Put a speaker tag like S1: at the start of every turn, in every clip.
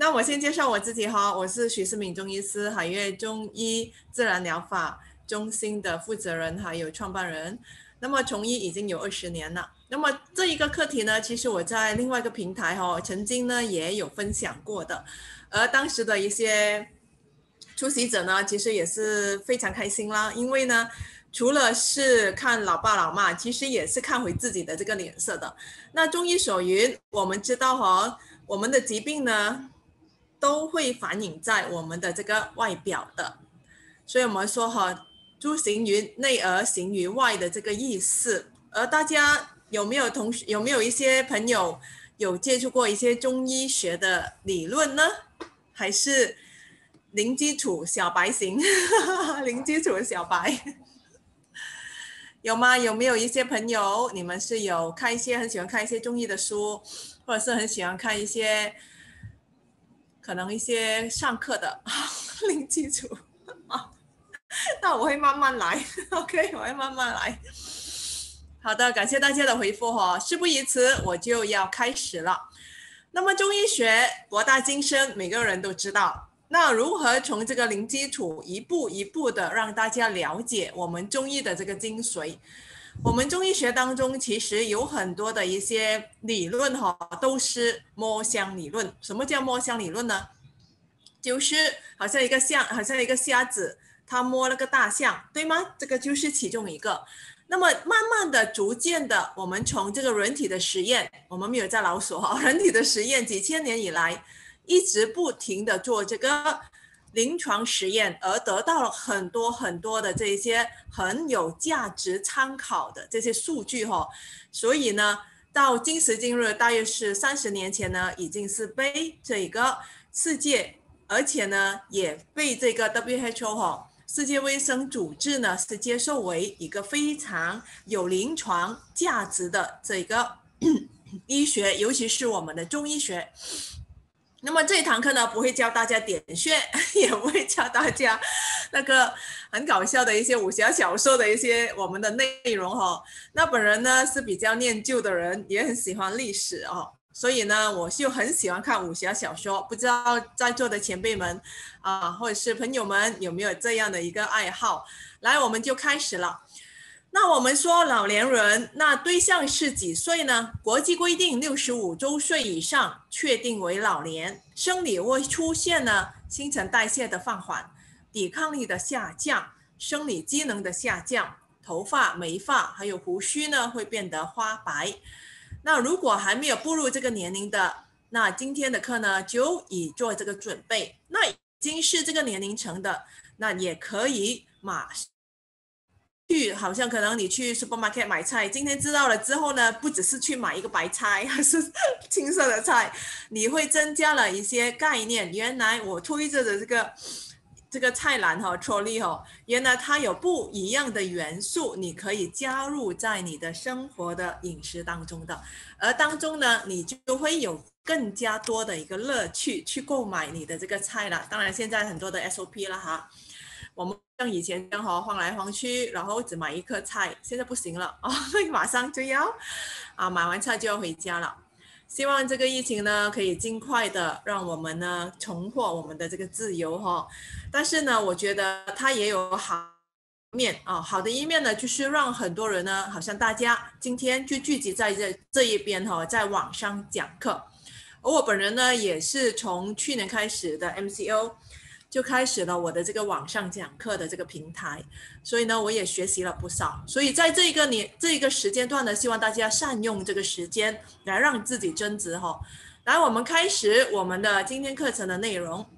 S1: 那我先介绍我自己哈，我是许世敏中医师，海悦中医自然疗法中心的负责人，还有创办人。那么从医已经有20年了。那么这一个课题呢，其实我在另外一个平台曾经呢也有分享过的，而当时的一些出席者呢，其实也是非常开心啦，因为呢，除了是看老爸老妈，其实也是看回自己的这个脸色的。那中医所云，我们知道我们的疾病呢，都会反映在我们的这个外表的，所以我们说诸行于内而行于外的这个意思。而大家有没有一些朋友有接触过一些中医学的理论呢？还是零基础小白型？零基础小白有吗？有没有一些朋友你们是有看一些很喜欢看一些中医的书，或者是很喜欢看一些可能一些上课的零基础那我会慢慢来OK， 我会慢慢来。好的，感谢大家的回复事不宜迟，我就要开始了。那么中医学博大精深，每个人都知道，那如何从这个零基础一步一步的让大家了解我们中医的这个精髓？我们中医学当中其实有很多的一些理论都是摸象理论。什么叫摸象理论呢？就是好像一个瞎子，他摸了个大象，对吗？这个就是其中一个。那么慢慢的逐渐的，我们从这个人体的实验，我们没有在老鼠人体的实验几千年以来一直不停的做这个临床实验，而得到了很多很多的这些很有价值参考的这些数据所以呢到今时今日大约是30年前呢，已经是被这个世界，而且呢也被这个 WHO世界卫生组织呢是接受为一个非常有临床价值的这个医学，尤其是我们的中医学。那么这一堂课呢，不会教大家点穴，也不会教大家那个很搞笑的一些武侠小说的一些我们的内容那本人呢是比较念旧的人，也很喜欢历史所以呢，我就很喜欢看武侠小说。不知道在座的前辈们或者是朋友们有没有这样的一个爱好？来，我们就开始了。那我们说老年人，那对象是几岁呢？国际规定65周岁以上确定为老年，生理会出现呢新陈代谢的放缓、抵抗力的下降、生理机能的下降，头发、眉发还有胡须呢会变得花白。那如果还没有步入这个年龄的，那今天的课呢就已做这个准备。那已经是这个年龄层的，那也可以马上好像可能你去 supermarket 买菜，今天知道了之后呢，不只是去买一个白菜还是青色的菜，你会增加了一些概念。原来我推着的这个菜篮trolley原来它有不一样的元素，你可以加入在你的生活的饮食当中的，而当中呢，你就会有更加多的一个乐趣去购买你的这个菜了。当然现在很多的 SOP 了我们像以前这样晃来晃去，然后只买一颗菜，现在不行了马上就要买完菜就要回家了。希望这个疫情呢可以尽快的让我们呢重获我们的这个自由但是呢，我觉得它也有好面好的一面呢，就是让很多人呢，好像大家今天就聚集在这一边在网上讲课。而我本人呢，也是从去年开始的 MCO。就开始了我的这个网上讲课的这个平台，所以呢，我也学习了不少。所以在这个时间段呢，希望大家善用这个时间来让自己增值来，我们开始我们的今天课程的内容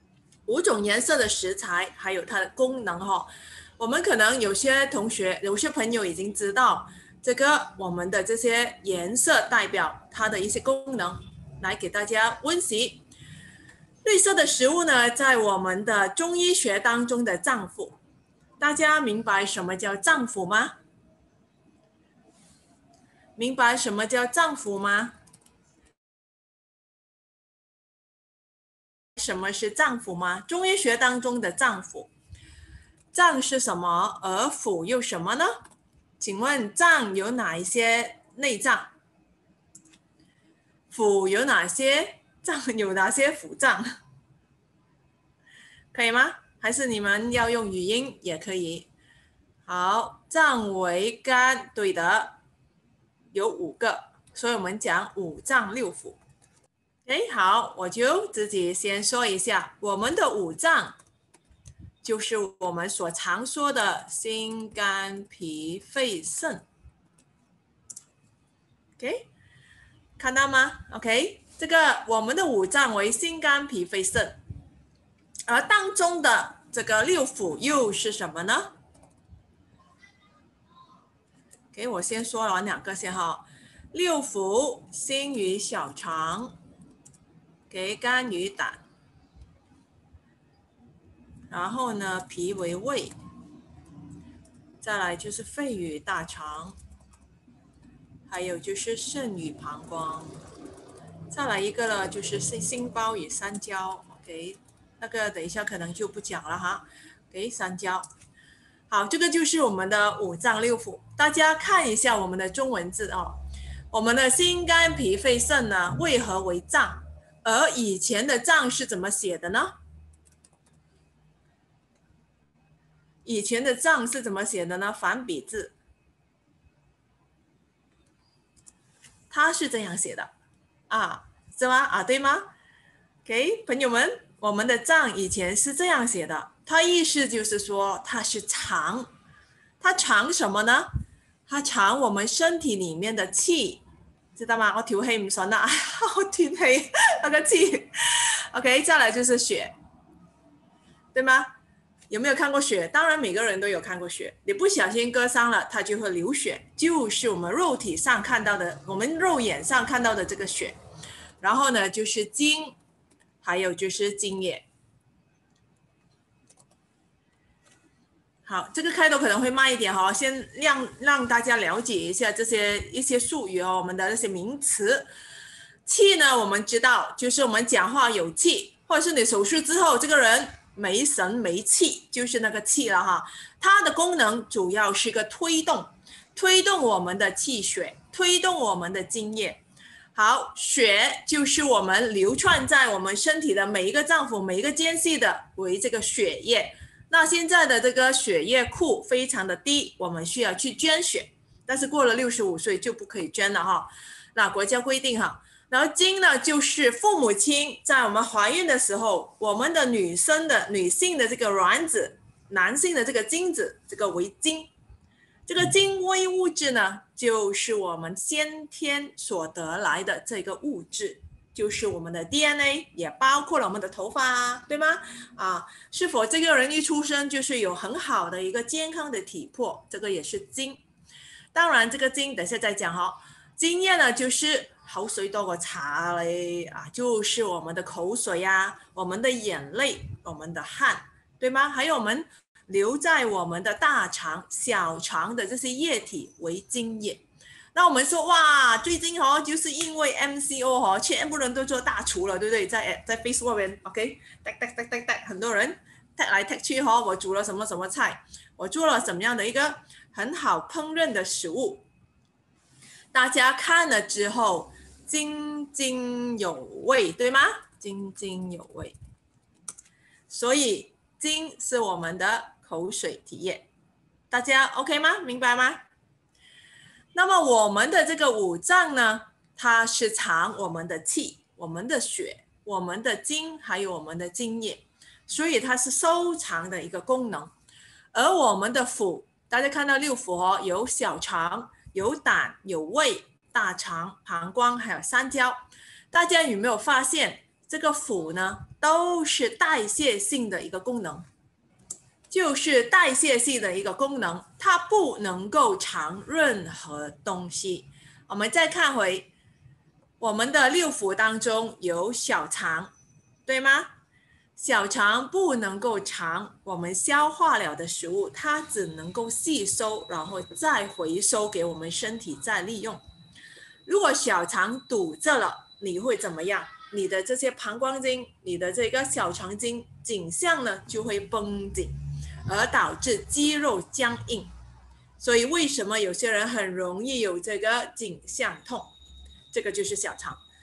S1: ，5种颜色的食材，还有它的功能我们可能有些同学、有些朋友已经知道这个我们的这些颜色代表它的一些功能，来给大家温习。绿色的食物呢，在我们的中医学当中的脏腑，大家明白什么叫脏腑吗？明白什么叫脏腑吗？什么是脏腑吗？中医学当中的脏腑，脏是什么，而腑又什么呢？请问脏有哪一些内脏？腑有哪些脏有哪些腑脏？可以吗？还是你们要用语音也可以？好，脏为肝，对的，有5个，所以我们讲五脏六腑。好，我就自己先说一下，我们的五脏就是我们所常说的心、肝、脾、肺、肾。OK， 看到吗 ？OK， 这个我们的五脏为心、肝、脾、肺、肾，而当中的这个六腑又是什么呢？给我先说完2个先哈。六腑，心与小肠，给肝与胆，然后呢，脾为胃，再来就是肺与大肠，还有就是肾与膀胱，再来一个呢，就是心包与三焦。OK， 那个等一下可能就不讲了哈。给三焦。好，这个就是我们的五脏六腑。大家看一下我们的中文字哦。我们的心肝脾肺肾呢，为何为脏？而以前的脏是怎么写的呢？以前的脏是怎么写的呢？反笔字，它是这样写的啊，是吗？啊，对吗？给朋友们，我们的脏以前是这样写的，它意思就是说它是藏，它藏什么呢？它藏我们身体里面的氣，知道嗎？我調氣唔順啦，我斷氣那個氣。OK， 再來就是血，對嗎？有沒有看過血？當然每個人都有看過血。你不小心割傷了，它就會流血，就是我們肉體上看到的，我們肉眼上看到的這個血。然後呢，就是精，還有就是津液。好，这个开头可能会慢一点哈，先让大家了解一下一些术语哦，我们的那些名词。气呢，我们知道就是我们讲话有气，或者是你手术之后这个人没神没气，就是那个气了哈。它的功能主要是个推动我们的气血，推动我们的津液。好，血就是我们流窜在我们身体的每一个脏腑、每一个间隙的为这个血液。那现在的这个血液库非常的低，我们需要去捐血，但是过了65岁就不可以捐了哈。那国家规定哈。然后精呢，就是父母亲在我们怀孕的时候，我们的女性的这个卵子，男性的这个精子，这个为精。这个精微物质呢，就是我们先天所得来的这个物质。就是我们的 DNA， 也包括了我们的头发，对吗？是否这个人一出生就是有很好的一个健康的体魄，这个也是精。当然这个精等下再讲哈。津液呢，就是口水多過茶嘞啊，就是我们的口水呀，我们的眼泪，我们的汗，对吗？还有我们留在我们的大肠、小肠的这些液体为津液。那我们说哇，最近就是因为 MCO 全部人都做大厨了，对不对？在 Facebook 边 OK， 很多人 tag 来 tag 去我煮了什么什么菜，我做了什么样的一个很好烹饪的食物，大家看了之后津津有味，对吗？津津有味。所以津是我们的口水体液，大家 OK 吗？明白吗？那么我们的这个五脏呢，它是藏我们的气、我们的血、我们的精，还有我们的津液，所以它是收藏的一个功能。而我们的腑，大家看到六腑有小肠、有胆、有胃、大肠、膀胱，还有三焦。大家有没有发现这个腑呢，都是代谢性的一个功能？就是代谢性的一个功能，它不能够藏任何东西。我们再看回我们的六腑当中有小肠，对吗？小肠不能够藏我们消化了的食物，它只能够吸收，然后再回收给我们身体再利用。如果小肠堵着了，你会怎么样？你的这些膀胱经，你的这个小肠经颈项呢就会绷紧，而导致肌肉僵硬。所以为什么有些人很容易有这个颈项痛？这个就是小肠，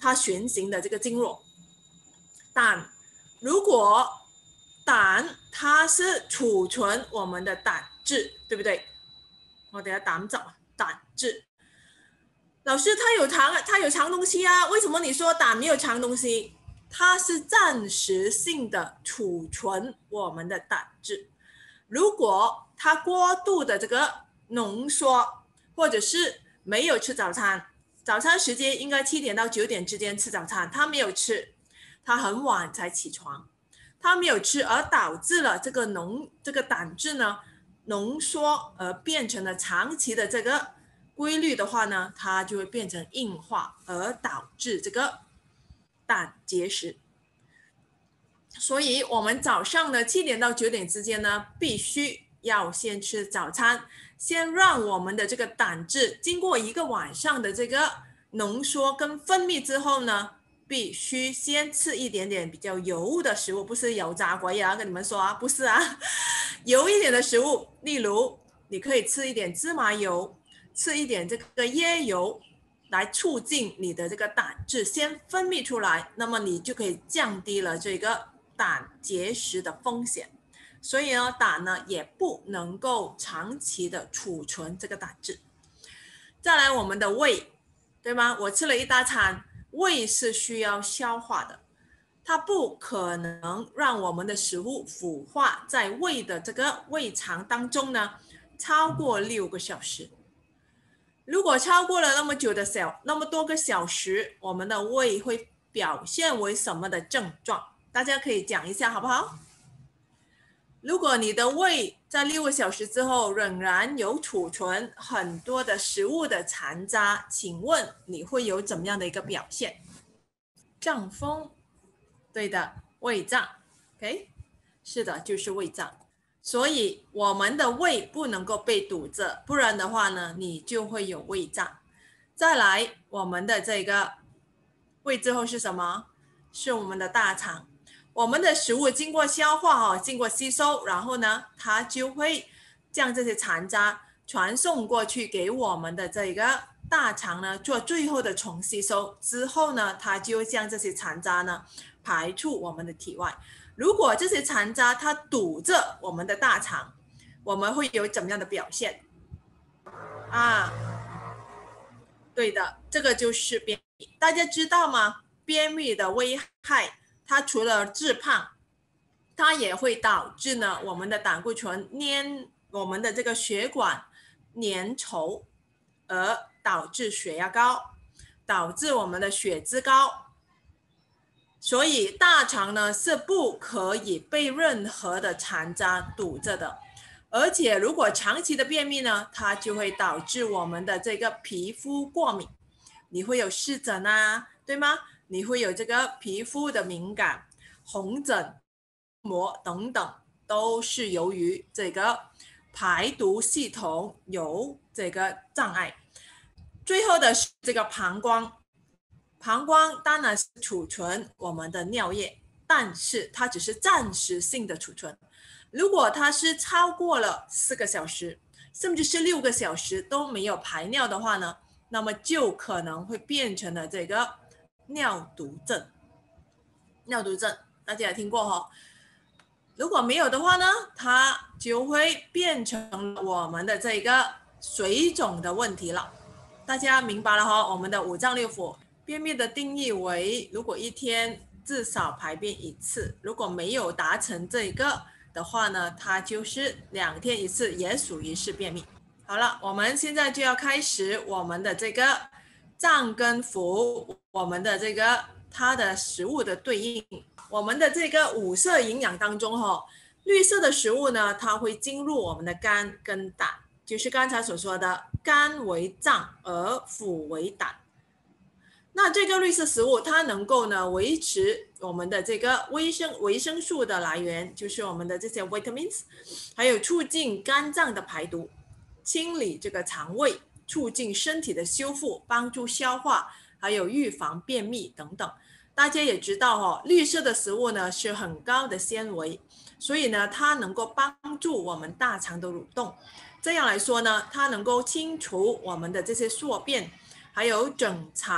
S1: 它循行的这个经络。胆，如果胆它是储存我们的胆汁，对不对？我等下胆汁，胆汁。老师，它有藏东西啊，为什么你说胆没有藏东西？它是暂时性的储存我们的胆汁。如果它过度的这个浓缩，或者是没有吃早餐，早餐时间应该7点到9点之间吃早餐，他没有吃，他很晚才起床，他没有吃，而导致了这个胆汁呢浓缩，而变成了长期的这个规律的话呢，它就会变成硬化，而导致这个胆结石。所以我们早上呢7点到9点之间呢，必须要先吃早餐，先让我们的这个胆汁经过1个晚上的这个浓缩跟分泌之后呢，必须先吃一点点比较油的食物，不是油炸鬼啊，跟你们说啊，不是啊，油一点的食物，例如你可以吃一点芝麻油，吃一点这个椰油，来促进你的这个胆汁先分泌出来，那么你就可以降低了这个胆结石的风险。所以呢，胆呢也不能够长期的储存这个胆汁。再来我们的胃，对吗？我吃了一大餐，胃是需要消化的，它不可能让我们的食物腐化在胃的这个胃肠当中呢，超过6个小时。如果超过了那么多个小时，我们的胃会表现为什么的症状？大家可以讲一下好不好？如果你的胃在6个小时之后仍然有储存很多的食物的残渣，请问你会有怎么样的一个表现？胀风，对的，胃胀 ，OK， 是的，就是胃胀。所以我们的胃不能够被堵着，不然的话呢，你就会有胃胀。再来，我们的这个胃之后是什么？是我们的大肠。我们的食物经过消化经过吸收，然后呢，它就会将这些残渣传送过去给我们的这个大肠呢，做最后的重吸收。之后呢，它就会将这些残渣呢排出我们的体外。如果这些残渣它堵着我们的大肠，我们会有怎么样的表现啊？对的，这个就是便秘。大家知道吗？便秘的危害，它除了致胖，它也会导致呢我们的胆固醇粘我们的这个血管粘稠，而导致血压高，导致我们的血脂高。所以大肠呢是不可以被任何的残渣堵着的，而且如果长期的便秘呢，它就会导致我们的这个皮肤过敏，你会有湿疹啊，对吗？你会有这个皮肤的敏感、红疹、膜等等，都是由于这个排毒系统有这个障碍。最后的是这个膀胱。膀胱当然是储存我们的尿液，但是它只是暂时性的储存。如果它是超过了4个小时，甚至是6个小时都没有排尿的话呢，那么就可能会变成了这个尿毒症。尿毒症大家也听过哈，如果没有的话呢，它就会变成我们的这个水肿的问题了。大家明白了哈，我们的五脏六腑。便秘的定义为，如果1天至少排便1次，如果没有达成这个的话呢，它就是2天1次，也属于是便秘。好了，我们现在就要开始我们的这个脏跟腑，我们的这个它的食物的对应。我们的这个5色营养当中绿色的食物呢，它会进入我们的肝跟胆，就是刚才所说的肝为脏而腑为胆。那这个绿色食物它能够呢维持我们的这个维生素的来源，就是我们的这些 vitamins， 还有促进肝脏的排毒，清理这个肠胃，促进身体的修复，帮助消化，还有预防便秘等等。大家也知道绿色的食物呢是很高的纤维，所以呢它能够帮助我们大肠的蠕动。这样来说呢，它能够清除我们的这些宿便，还有整肠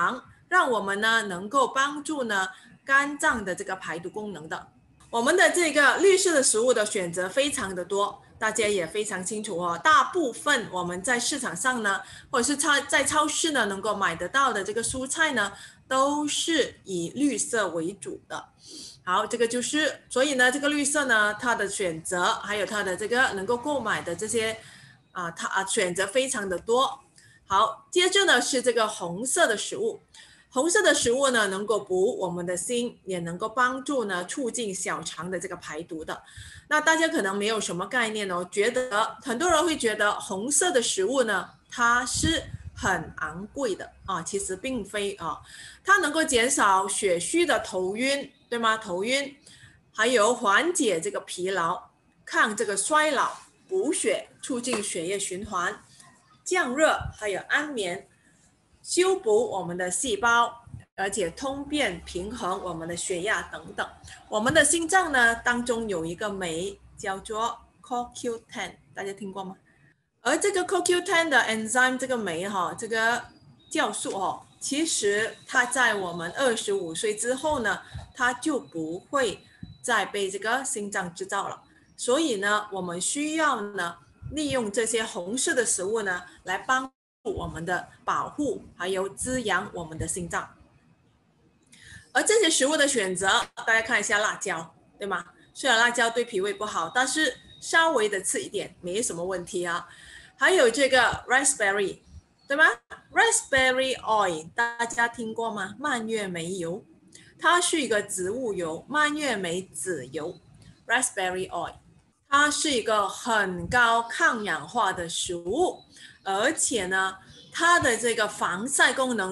S1: 让我们呢能够帮助呢肝脏的这个排毒功能的。我们的这个绿色的食物的选择非常的多，大家也非常清楚哦。大部分我们在市场上呢，或者是在超市呢能够买得到的这个蔬菜呢，都是以绿色为主的。好，这个就是所以呢，这个绿色呢，它的选择还有它的这个能够购买的这些它选择非常的多。好，接着呢是这个红色的食物。红色的食物呢，能够补我们的心，也能够帮助呢促进小肠的这个排毒的。那大家可能没有什么概念哦，觉得很多人会觉得红色的食物呢，它是很昂贵的啊，其实并非啊，它能够减少血虚的头晕，对吗？头晕，还有缓解这个疲劳，抗这个衰老，补血，促进血液循环，降热，还有安眠。修补我们的细胞，而且通便平衡我们的血压等等。我们的心脏呢当中有一个酶叫做 CoQ10， 大家听过吗？而这个 CoQ10 的 enzyme 这个酶这个酵素其实它在我们25岁之后呢，它就不会再被这个心脏制造了。所以呢，我们需要呢利用这些红色的食物呢来帮我们的保护，还有滋养我们的心脏。而这些食物的选择，大家看一下辣椒，对吗？虽然辣椒对脾胃不好，但是稍微的吃一点没什么问题啊。还有这个 raspberry， 对吗？ raspberry oil 大家听过吗？蔓越莓油，它是一个植物油，蔓越莓籽油 raspberry oil， 它是一个很高抗氧化的食物，而且呢它的这个防晒功能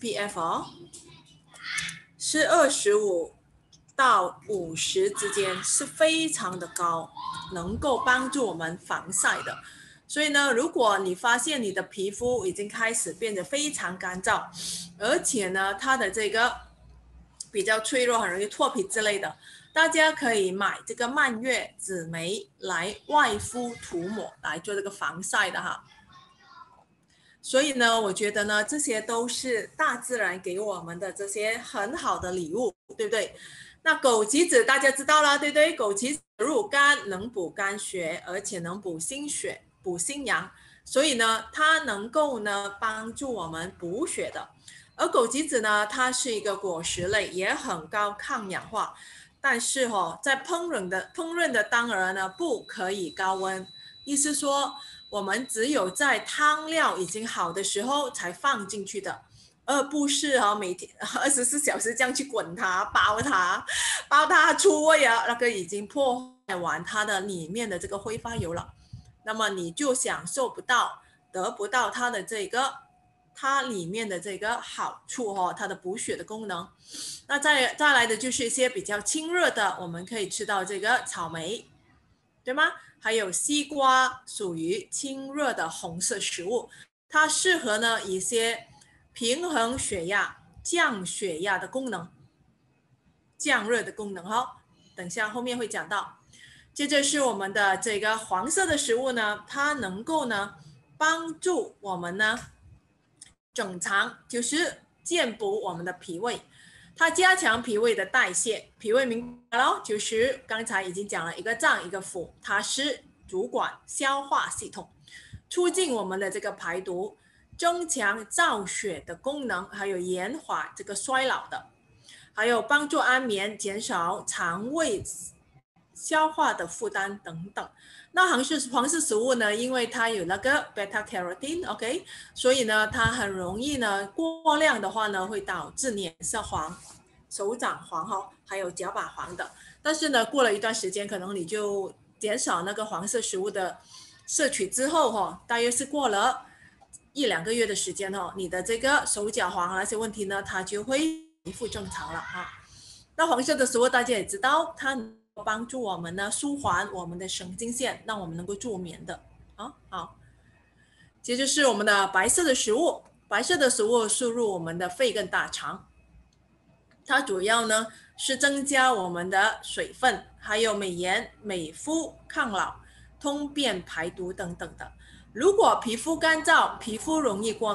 S1: SPF 是25到50之间，是非常的高，能够帮助我们防晒的。所以呢，如果你发现你的皮肤已经开始变得非常干燥，而且呢它的这个比较脆弱，很容易脱皮之类的，大家可以买这个蔓越紫莓来外敷涂抹来做这个防晒的哈。所以呢，我觉得呢，这些都是大自然给我们的这些很好的礼物，对不对？那枸杞子大家知道了，对不对？枸杞子入肝，能补肝血，而且能补心血、补心阳，所以呢，它能够呢帮助我们补血的。而枸杞子呢，它是一个果实类，也很高抗氧化，但是在烹饪的当然呢，不可以高温，意思说我们只有在汤料已经好的时候才放进去的，而不是每天24小时这样去滚它、煲它出味啊，那个已经破坏完它的里面的这个挥发油了，那么你就享受不到、得不到它的这个它里面的这个好处它的补血的功能。那再来的就是一些比较清热的，我们可以吃到这个草莓，对吗？还有西瓜，属于清热的红色食物，它适合呢一些平衡血压、降血压的功能、降热的功能等下后面会讲到。接着是我们的这个黄色的食物呢，它能够呢帮助我们呢整肠，就是健补我们的脾胃，它加强脾胃的代谢。脾胃明白了，就是刚才已经讲了一个脏一个腑，它是主管消化系统，促进我们的这个排毒，增强造血的功能，还有延缓这个衰老的，还有帮助安眠，减少肠胃消化的负担等等。那黄色食物呢，因为它有那个 beta carotene，OK，所以呢，它很容易呢过量的话呢，会导致脸色黄、手掌黄还有脚把黄的。但是呢，过了一段时间，可能你就减少那个黄色食物的摄取之后大约是过了1-2个月的时间你的这个手脚黄那些问题呢，它就会恢复正常了那黄色的食物大家也知道，它帮助我们呢舒缓我们的神经线，让我们能够助眠的好，接着是我们的白色的食物，白色的食物输入我们的肺跟大肠，它主要呢是增加我们的水分，还有美颜、美肤、抗老、通便、排毒等等的。如果皮肤干燥、皮肤容易过敏，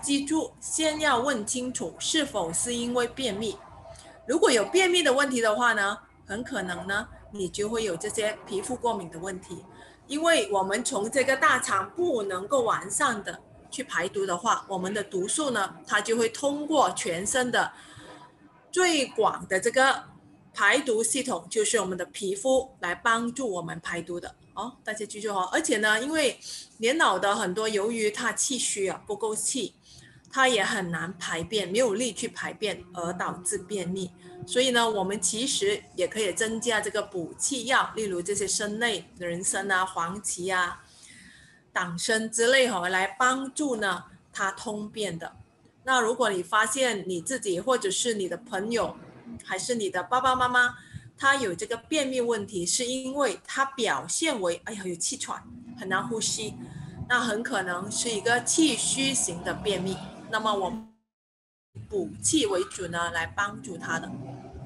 S1: 记住，先要问清楚是否是因为便秘。如果有便秘的问题的话呢，很可能呢，你就会有这些皮肤过敏的问题。因为我们从这个大肠不能够完善的去排毒的话，我们的毒素呢，它就会通过全身的最广的这个排毒系统，就是我们的皮肤来帮助我们排毒的。哦，大家记住哦。而且呢，因为年老的很多，由于他气虚啊，不够气，他也很难排便，没有力去排便，而导致便秘。所以呢，我们其实也可以增加这个补气药，例如这些参类、人参啊、黄芪啊、党参之类来帮助呢它通便的。那如果你发现你自己或者是你的朋友，还是你的爸爸妈妈，他有这个便秘问题，是因为他表现为哎呀有气喘，很难呼吸，那很可能是一个气虚型的便秘。那么我们补气为主呢，来帮助他的。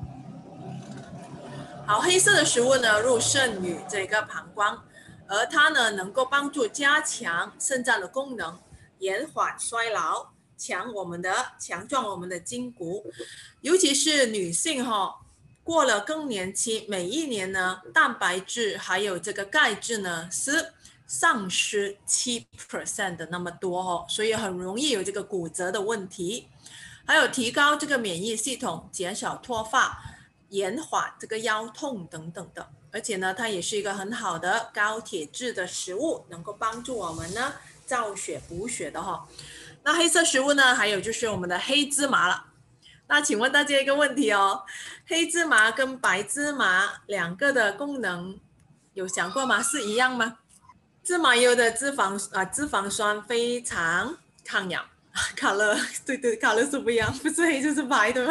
S1: 好，黑色的食物呢入肾与这个膀胱，而它呢能够帮助加强肾脏的功能，延缓衰老，强壮我们的筋骨。尤其是女性过了更年期，每一年呢蛋白质还有这个钙质呢是丧失7% 的那么多所以很容易有这个骨折的问题。还有提高这个免疫系统，减少脱发，延缓这个腰痛等等的。而且呢，它也是一个很好的高铁质的食物，能够帮助我们呢造血补血的那黑色食物呢，还有就是我们的黑芝麻了。那请问大家一个问题黑芝麻跟白芝麻两个的功能有想过吗？是一样吗？芝麻油的脂肪酸非常抗氧。卡乐，对，卡乐是不一样，不是黑就是白，对吗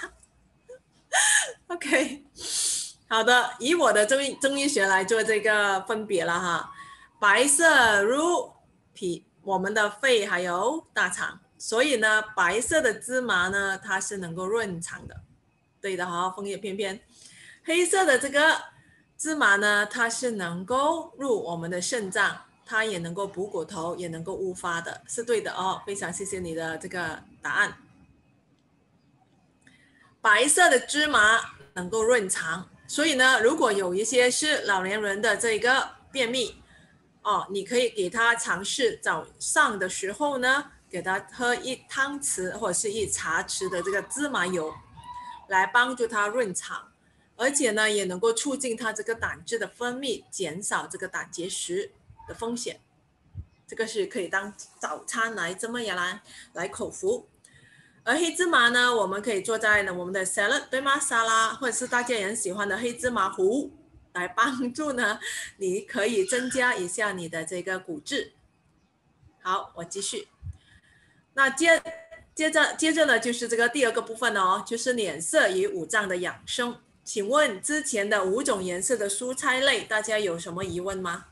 S1: ？OK，好的，以我的中医学来做这个分别了哈。白色如我们的肺还有大肠，所以呢，白色的芝麻呢，它是能够润肠的，对的哈，枫叶翩翩。黑色的这个芝麻呢，它是能够入我们的肾脏，它也能够补骨头，也能够乌发的，是对的非常谢谢你的这个答案。白色的芝麻能够润肠，所以呢，如果有一些是老年人的这个便秘你可以给他尝试早上的时候呢，给他喝1汤匙或者是1茶匙的这个芝麻油，来帮助他润肠，而且呢，也能够促进他这个胆汁的分泌，减少这个胆结石的风险。这个是可以当早餐来这么样来口服。而黑芝麻呢，我们可以做在我们的 salad 对吗？沙拉，或者是大家也很喜欢的黑芝麻糊，来帮助呢，你可以增加一下你的这个骨质。好，我继续。那接着呢，就是这个第二个部分就是脸色与五脏的养生。请问之前的5种颜色的蔬菜类，大家有什么疑问吗？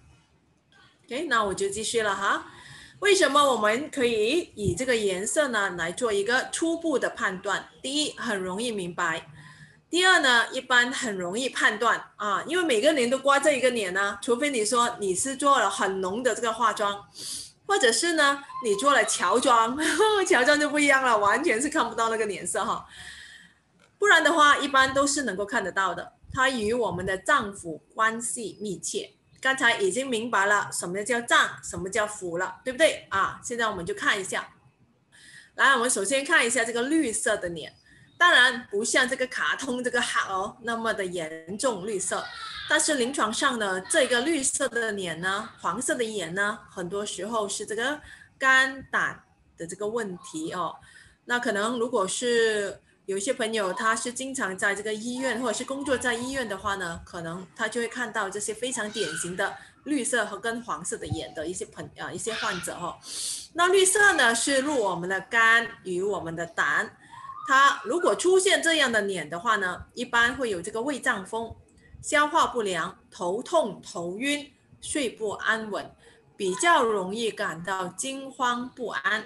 S1: OK， 那我就继续了哈。为什么我们可以以这个颜色呢来做一个初步的判断？第一，很容易明白；第二呢，一般很容易判断因为每个人都挂这一个脸呢，除非你说你是做了很浓的这个化妆，或者是呢你做了乔装，乔装就不一样了，完全是看不到那个脸色不然的话，一般都是能够看得到的。它与我们的脏腑关系密切。刚才已经明白了什么叫脏，什么叫腑了，对不对现在我们就看一下。来，我们首先看一下这个绿色的脸，当然不像这个卡通这个那么的严重绿色，但是临床上呢，这个绿色的脸呢，黄色的眼呢，很多时候是这个肝胆的这个问题那可能如果是有一些朋友他是经常在这个医院或者是工作在医院的话呢，可能他就会看到这些非常典型的绿色和跟黄色的眼的一些患者那绿色呢是入我们的肝与我们的胆，它如果出现这样的脸的话呢，一般会有这个胃胀风、消化不良、头痛、头晕、睡不安稳，比较容易感到惊慌不安。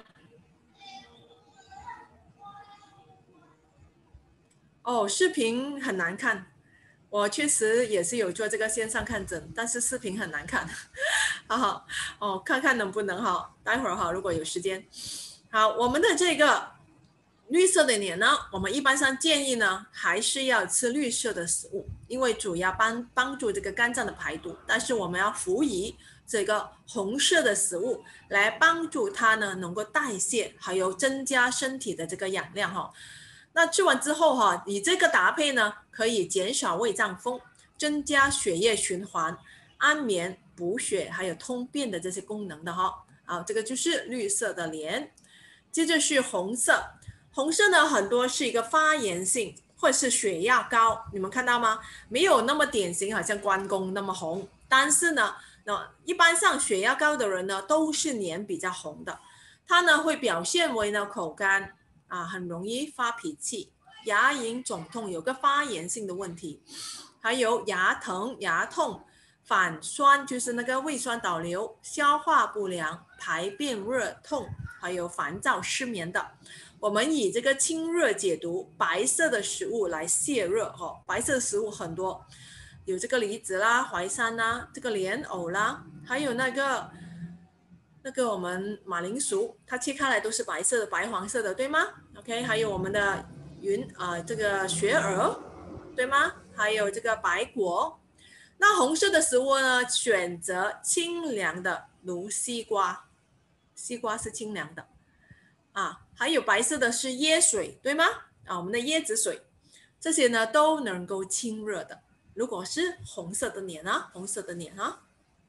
S1: 视频很难看，我确实也是有做这个线上看诊，但是视频很难看。好看看能不能待会儿如果有时间。 好，我们的这个绿色的脸呢，我们一般上建议呢，还是要吃绿色的食物，因为主要帮助这个肝脏的排毒。但是我们要辅以这个红色的食物，来帮助它呢能够代谢，还有增加身体的这个养量哈。那吃完之后哈，你这个搭配呢，可以减少胃胀风，增加血液循环、安眠、补血，还有通便的这些功能的哈。好，这个就是绿色的莲。接着是红色，红色呢很多是一个发炎性或者是血压高，你们看到吗？没有那么典型，好像关公那么红，但是呢，一般上血压高的人呢都是脸比较红的，它呢会表现为呢口干啊，很容易发脾气，牙龈肿痛，有个发炎性的问题，还有牙疼、牙痛。反酸就是那个胃酸倒流、消化不良、排便热痛，还有烦躁、失眠的。我们以这个清热解毒、白色的食物来泻热哦。白色的食物很多，有这个梨子啦、淮山啦、这个莲藕啦，还有那个我们马铃薯，它切开来都是白色的、白黄色的，对吗 ？OK， 还有我们的这个雪耳，对吗？还有这个白果。那红色的食物呢，选择清凉的，如西瓜，西瓜是清凉的啊。还有白色的是椰水，对吗？啊，我们的椰子水，这些呢都能够清热的。如果是红色的脸啊，红色的脸啊，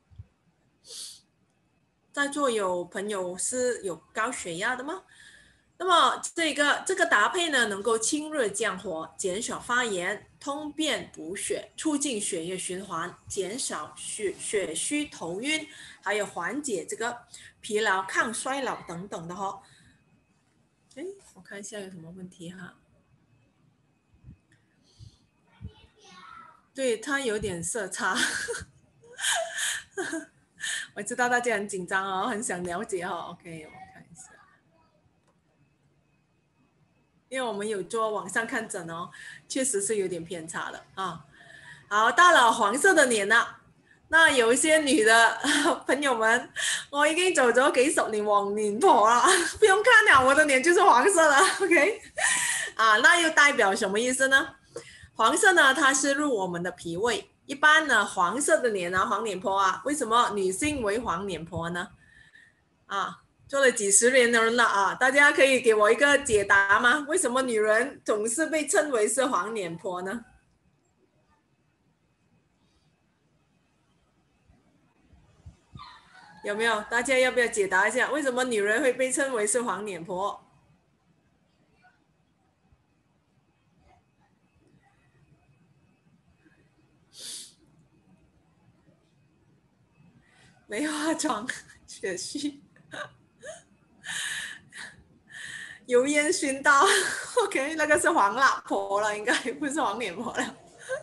S1: 在座有朋友是有高血压的吗？那么这个搭配呢，能够清热降火，减少发炎，通便补血，促进血液循环，减少血虚头晕，还有缓解这个疲劳、抗衰老等等的哈。哎，我看一下有什么问题哈。对，它有点色差。我知道大家很紧张哦，很想了解哦。OK，我看一下。因为我们有做网上看诊哦，确实是有点偏差的啊。好，到了黄色的脸了，那有一些女的朋友们，我已經做咗幾十年黃臉婆啦，不用看了，我的臉就是黃色的，OK？啊，那又代表什麼意思呢？黃色呢，它是入我們的脾胃。一般呢，黃色的臉啊，黃臉婆啊，為什麼女性為黃臉婆呢？啊，做了幾十年的人了啊，大家可以給我一個解答嗎？為什麼女人總是被稱為是黃臉婆呢？有没有？大家要不要解答一下，为什么女人会被称为是黄脸婆？没化妆，血虚，油烟熏到。OK， 那个是黄辣婆了，应该不是黄脸婆了。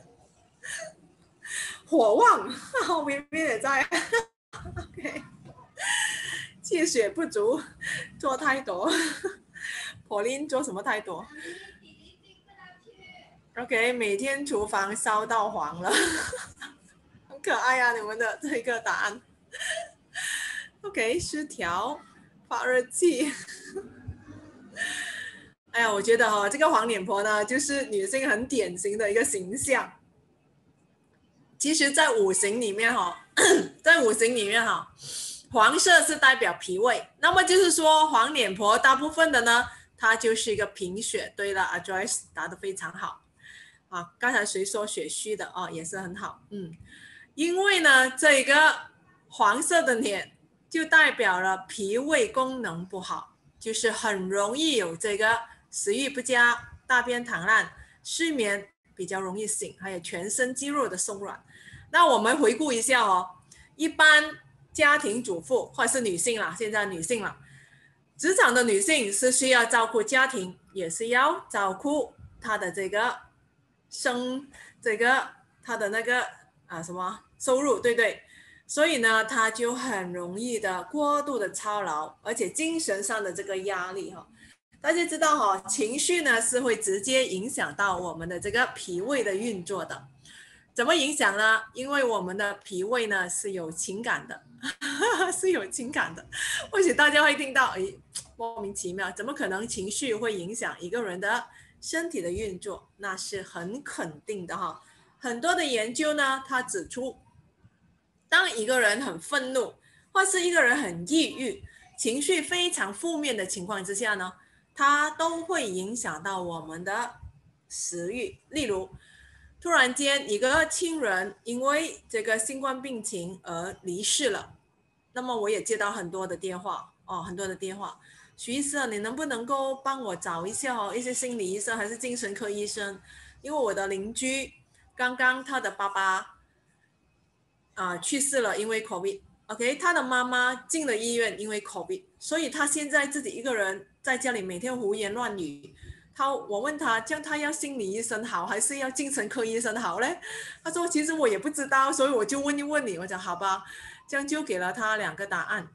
S1: 火旺，我明明也在。OK， 气血不足，做太多。婆林做什么太多 ？OK， 每天厨房烧到黄了。很可爱啊，你们的这个答案。OK， 失调，发热气。哎呀，我觉得这个黄脸婆呢，就是女性很典型的一个形象。其实，在五行里面在五行里面黄色是代表脾胃，那么就是说黄脸婆大部分的呢，它就是一个贫血。对了，阿 Joyce 答得非常好啊。刚才谁说血虚的也是很好，因为呢，这个黄色的脸就代表了脾胃功能不好，就是很容易有这个食欲不佳、大便溏烂、睡眠比较容易醒，还有全身肌肉的松软。那我们回顾一下一般家庭主妇或者是女性啦，现在女性啦，职场的女性是需要照顾家庭，也是要照顾她的这个她的那个什么收入，对不对？所以呢，她就很容易的过度的操劳，而且精神上的这个压力大家知道情绪呢是会直接影响到我们的这个脾胃的运作的。怎么影响呢？因为我们的脾胃呢是有情感的，是有情感的。或许大家会听到， 莫名其妙，怎么可能情绪会影响一个人的身体的运作？那是很肯定的哈。很多的研究呢，他指出，当一个人很愤怒，或是一个人很抑郁，情绪非常负面的情况之下呢，它都会影响到我们的食欲。例如，突然间一个亲人因为这个新冠病情而离世了，那么我也接到很多的电话很多的电话，徐医生，你能不能够帮我找一下一些心理医生还是精神科医生？因为我的邻居刚刚他的爸爸去世了，因为 COVID。OK， 他的妈妈进了医院，因为 COVID， 所以他现在自己一个人在家里每天胡言乱语。我问他，这样他要心理医生好，还是要精神科医生好嘞？他说其实我也不知道，所以我就问一问你。我讲好吧，这样就给了他2个答案。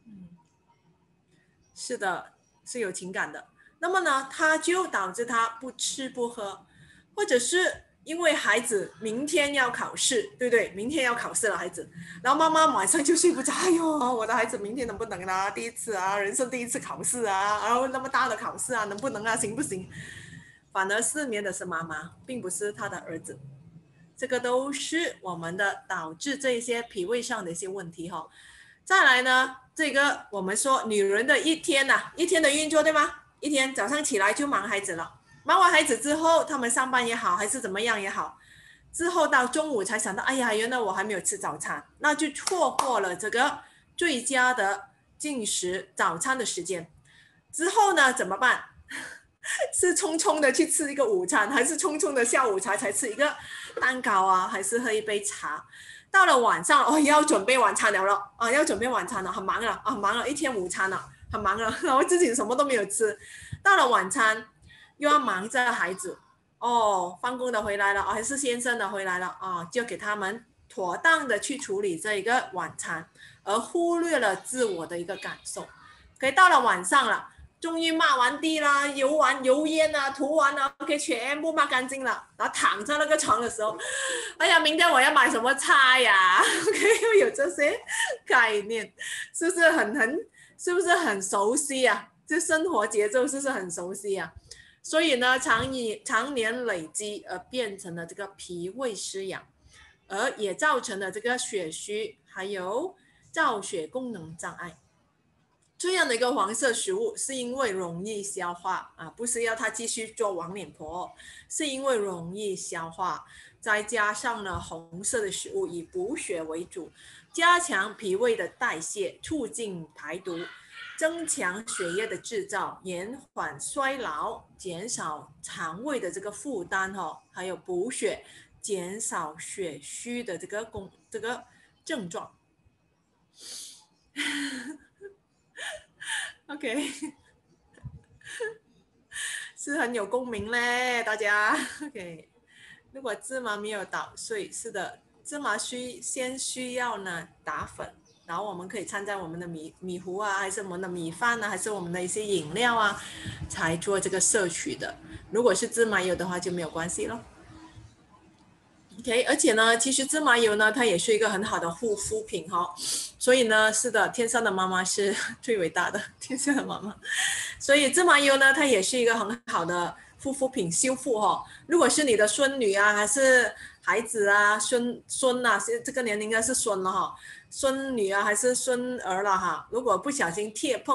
S1: 是的，是有情感的。那么呢，他就导致他不吃不喝，或者是因为孩子明天要考试，对不对？明天要考试了，孩子，然后妈妈晚上就睡不着。哎呦，我的孩子明天能不能啊？第一次啊，人生第一次考试啊，然后那么大的考试啊，能不能啊？行不行？反而失眠的是妈妈，并不是他的儿子。这个都是我们的导致这些脾胃上的一些问题哈。再来呢，这个我们说女人的一天一天的运作，对吗？一天早上起来就忙孩子了，忙完孩子之后，他们上班也好，还是怎么样也好，之后到中午才想到，哎呀，原来我还没有吃早餐，那就错过了这个最佳的进食早餐的时间。之后呢，怎么办？是匆匆的去吃一个午餐，还是匆匆的下午才吃一个蛋糕啊，还是喝一杯茶？到了晚上要准备晚餐了要准备晚餐了，很忙了忙了一天午餐了，很忙了，然后自己什么都没有吃。到了晚餐又要忙着孩子放工的回来了还是先生的回来了就给他们妥当的去处理这一个晚餐，而忽略了自我的一个感受。可以到了晚上了，终于抹完地啦，油烟啊，涂完了 ，OK， 全部抹干净了，然后躺在那个床的时候，哎呀，明天我要买什么菜呀？OK， 又有这些概念，是不是是不是很熟悉啊？这生活节奏是不是很熟悉啊？所以呢，常年累积而变成了这个脾胃失养，而也造成了这个血虚，还有造血功能障碍。这样的一个黄色食物是因为容易消化不是要它继续做黄脸婆，是因为容易消化，再加上了红色的食物以补血为主，加强脾胃的代谢，促进排毒，增强血液的制造，延缓衰老，减少肠胃的这个负担还有补血，减少血虚的这个症状。OK， 是很有共鸣嘞，大家。OK， 如果芝麻没有捣碎，是的，芝麻先需要呢打粉，然后我们可以掺在我们的米糊还是我们的米饭还是我们的一些饮料才做这个摄取的。如果是芝麻油的话就没有关系咯。OK， 而且呢，其实芝麻油呢，它也是一个很好的护肤品所以呢，是的，天上的妈妈是最伟大的，天上的妈妈。所以芝麻油呢，它也是一个很好的护肤品修复如果是你的孙女还是孩子孙这个年龄应该是孙了孙女还是孙儿了如果不小心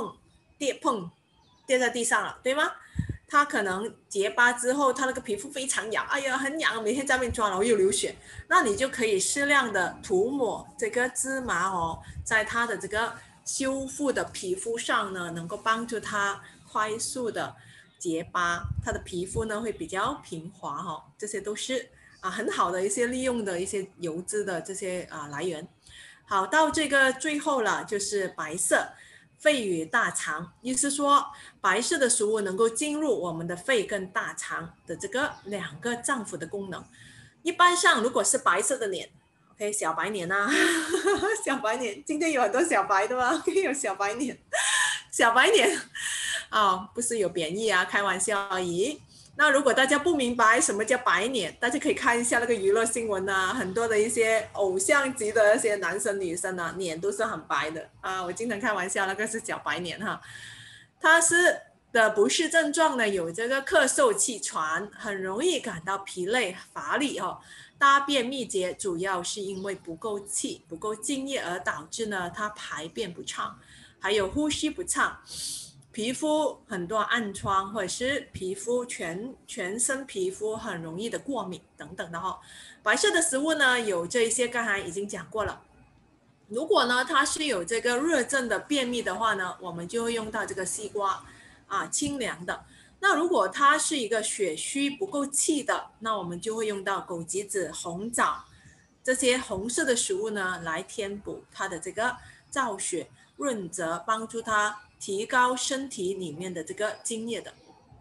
S1: 跌在地上了，对吗？他可能结疤之后，他那个皮肤非常痒，哎呀很痒，每天在那边抓，然后又流血，那你就可以适量的涂抹这个芝麻在他的这个修复的皮肤上呢，能够帮助他快速的结疤，他的皮肤呢会比较平滑这些都是很好的一些利用的一些油脂的这些来源。好，到这个最后了，就是白色。肺与大肠，意思说白色的食物能够进入我们的肺跟大肠的这个2个脏腑的功能。一般上如果是白色的脸 OK， 小白脸小白脸，今天有很多小白的吗？可以有小白脸小白脸不是有贬义开玩笑而已。那如果大家不明白什么叫白脸，大家可以看一下那个娱乐新闻很多的一些偶像级的一些男生女生脸都是很白的我经常开玩笑，那个是小白脸它是的不适症状呢，有这个咳嗽、气喘，很容易感到疲累、乏力哦。大便秘结主要是因为不够气、不够津液而导致呢，它排便不畅，还有呼吸不畅，皮肤很多暗疮，或者是皮肤全身皮肤很容易的过敏等等的哈。白色的食物呢，有这一些刚才已经讲过了。如果呢它是有这个热症的便秘的话呢，我们就会用到这个西瓜啊，清凉的。那如果它是一个血虚不够气的，那我们就会用到枸杞子、红枣这些红色的食物呢，来填补它的这个造血润泽，帮助它提高身体里面的这个津液的。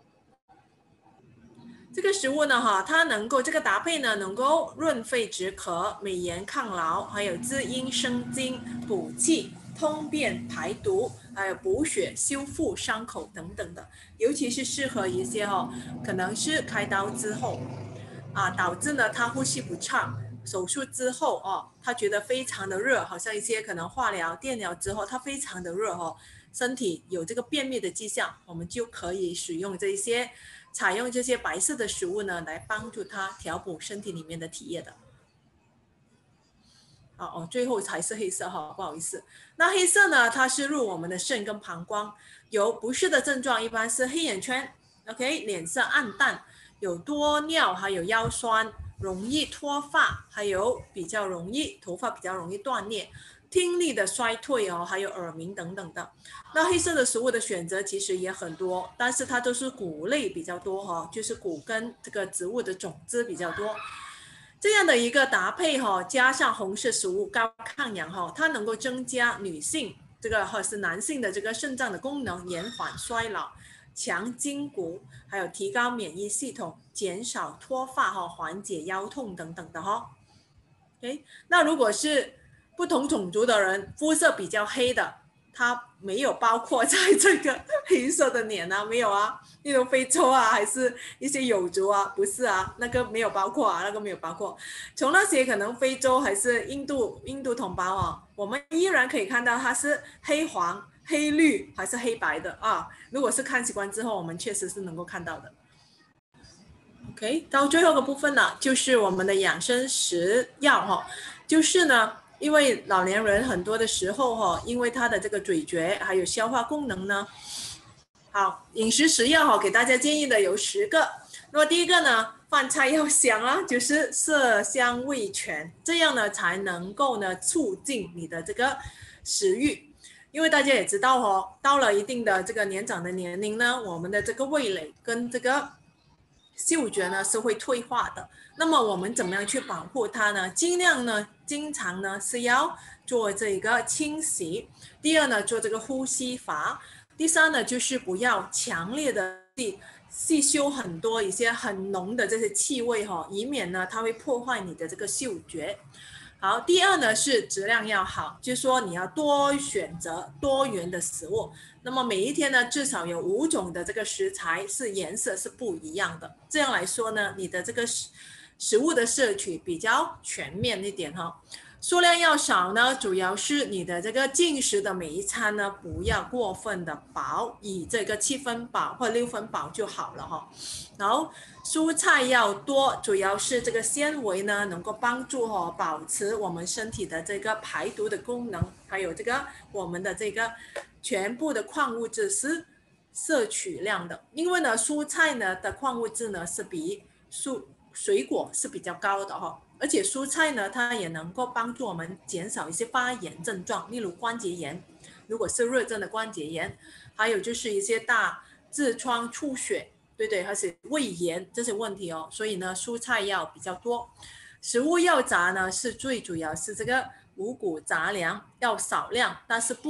S1: 这个食物呢，它能够这个搭配呢，能够润肺止渴、美颜抗老，还有滋阴生津、补气、通便排毒，还有补血、修复伤口等等的，尤其是适合一些可能是开刀之后导致呢他呼吸不畅，手术之后他觉得非常的热，好像一些可能化疗、电疗之后他非常的热身体有这个便秘的迹象，我们就可以采用这些白色的食物呢，来帮助他调补身体里面的体液的。最后才是黑色不好意思。那黑色呢，它是入我们的肾跟膀胱，有不适的症状，一般是黑眼圈 ，OK， 脸色暗淡，有多尿，还有腰酸，容易脱发，还有头发比较容易断裂，听力的衰退还有耳鸣等等的。那黑色的食物的选择其实也很多，但是它都是谷类比较多就是谷跟这个植物的种子比较多。这样的一个搭配加上红色食物高抗氧它能够增加女性这个或是男性的这个肾脏的功能，延缓衰老，强筋骨，还有提高免疫系统，减少脱发缓解腰痛等等的OK， 那如果是不同种族的人，肤色比较黑的，它没有包括在这个黑色的脸没有例如非洲还是一些有族不是那个没有包括那个没有包括。从那些可能非洲还是印度同胞我们依然可以看到它是黑黄、黑绿还是黑白的如果是看习惯之后，我们确实是能够看到的。OK， 到最后一个部分呢，就是我们的养生食药就是呢，因为老年人很多的时候因为他的这个咀嚼还有消化功能呢，好，饮食食药给大家建议的有10个。那么第一个呢，饭菜要香就是色香味全，这样呢才能够呢促进你的这个食欲。因为大家也知道到了一定的这个年长的年龄呢，我们的这个味蕾跟这个嗅觉呢是会退化的。那么我们怎么样去保护它呢？尽量呢经常呢是要做这个清洗。第二呢，做这个呼吸法。第三呢，就是不要强烈的吸收很多一些很浓的这些气味以免呢它会破坏你的这个嗅觉。好，第二呢是质量要好，就是说你要多选择多元的食物。那么每一天呢，至少有5种的这个食材是颜色是不一样的。这样来说呢，你的这个食物的摄取比较全面一点数量要少呢，主要是你的这个进食的每一餐呢，不要过分的饱，以这个7分饱或6分饱就好了然后蔬菜要多，主要是这个纤维呢，能够帮助保持我们身体的这个排毒的功能，还有这个我们的这个全部的矿物质是摄取量的。因为呢，蔬菜呢的矿物质呢是比水果是比较高的而且蔬菜呢，它也能够帮助我们减少一些发炎症状，例如关节炎，如果是热症的关节炎，还有就是一些大痔疮、出血，对，而且胃炎这些问题所以呢，蔬菜要比较多。食物要杂呢，是最主要是这个五谷杂粮要少量，但是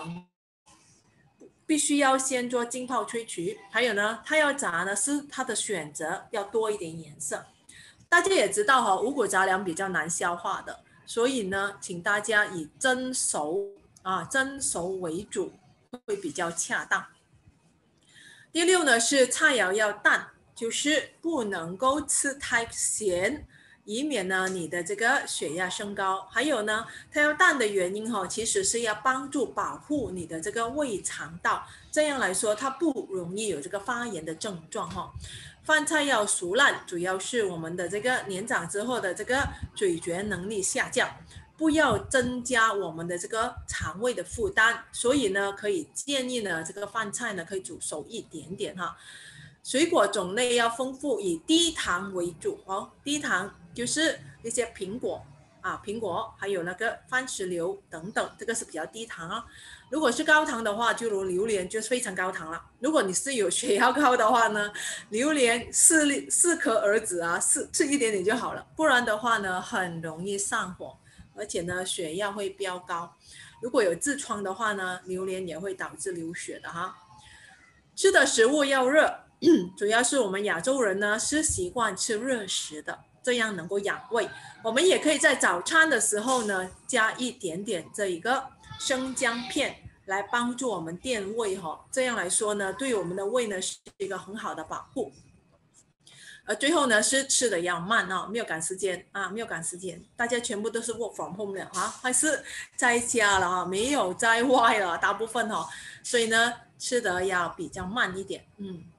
S1: 必须要先做浸泡萃取。还有呢，它要杂呢，是它的选择要多一点颜色。大家也知道五谷杂粮比较难消化的，所以呢，请大家以蒸熟为主，会比较恰当。第6呢是菜肴要淡，就是不能够吃太咸， 以免呢你的这个血压升高。还有呢，它要淡的原因其实是要帮助保护你的这个胃肠道，这样来说它不容易有这个发炎的症状。饭菜要熟烂，主要是我们的这个年长之后的这个咀嚼能力下降，不要增加我们的这个肠胃的负担，所以呢，可以建议呢这个饭菜呢可以煮熟一点点哈。水果种类要丰富，以低糖为主低糖就是一些苹果苹果还有那个番石榴等等，这个是比较低糖。如果是高糖的话，就如榴莲就是非常高糖了。如果你是有血压高的话呢，榴莲四颗儿子吃一点点就好了，不然的话呢，很容易上火，而且呢，血压会飙高。如果有痔疮的话呢，榴莲也会导致流血的哈。吃的食物要热，主要是我们亚洲人呢是习惯吃热食的，这样能够养胃。我们也可以在早餐的时候呢加一点点这一个生姜片，来帮助我们垫胃这样来说呢，对我们的胃呢是一个很好的保护。最后呢是吃的要慢没有赶时间没有赶时间，大家全部都是 work from home 了还是在家了没有在外了，大部分所以呢吃的要比较慢一点。